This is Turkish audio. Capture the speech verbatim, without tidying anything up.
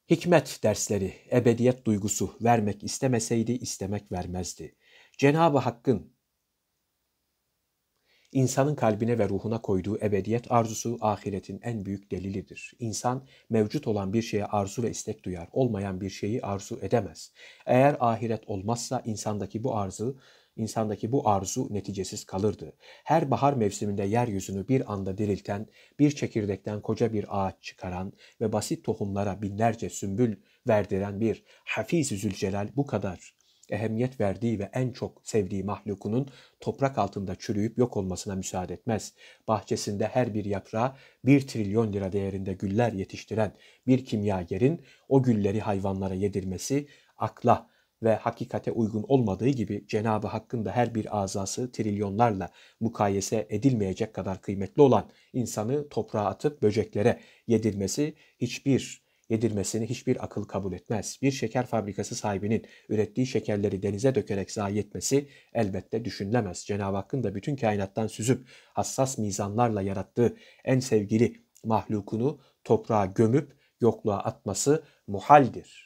Hikmet dersleri, ebediyet duygusu vermek istemeseydi istemek vermezdi. Cenab-ı Hakk'ın insanın kalbine ve ruhuna koyduğu ebediyet arzusu ahiretin en büyük delilidir. İnsan mevcut olan bir şeye arzu ve istek duyar, olmayan bir şeyi arzu edemez. Eğer ahiret olmazsa insandaki bu arzu, insandaki bu arzu neticesiz kalırdı. Her bahar mevsiminde yeryüzünü bir anda dirilten, bir çekirdekten koca bir ağaç çıkaran ve basit tohumlara binlerce sümbül verdiren bir Hafiz-i Zülcelal bu kadar ehemmiyet verdiği ve en çok sevdiği mahlukunun toprak altında çürüyüp yok olmasına müsaade etmez. Bahçesinde her bir yaprağa bir trilyon lira değerinde güller yetiştiren bir kimyagerin o gülleri hayvanlara yedirmesi akla ve hakikate uygun olmadığı gibi Cenab-ı Hakk'ın da her bir azası trilyonlarla mukayese edilmeyecek kadar kıymetli olan insanı toprağa atıp böceklere yedirmesi hiçbir yedirmesini hiçbir akıl kabul etmez. Bir şeker fabrikası sahibinin ürettiği şekerleri denize dökerek zayi etmesi elbette düşünülemez. Cenab-ı Hakk'ın da bütün kainattan süzüp hassas mizanlarla yarattığı en sevgili mahlukunu toprağa gömüp yokluğa atması muhaldir.